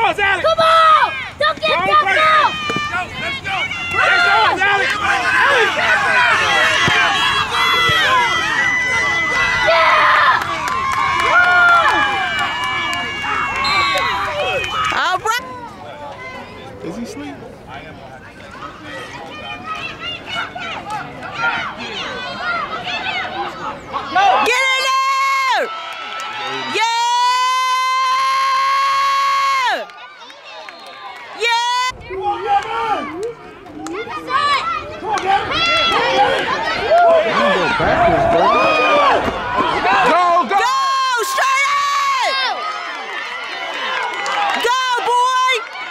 yours, Alex. Come on! Don't get jumped out! Let's go! That's yours, Alex. Yeah! All right. Is he sleeping? Get in there! Yeah! Yeah! Go, go! Go! Straight in! Go, boy!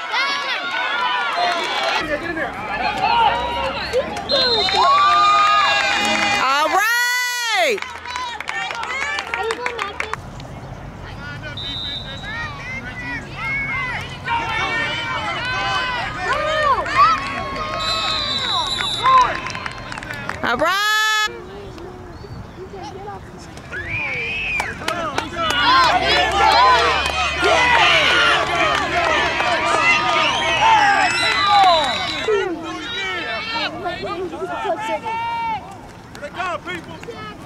All right! All right! Here they come, people.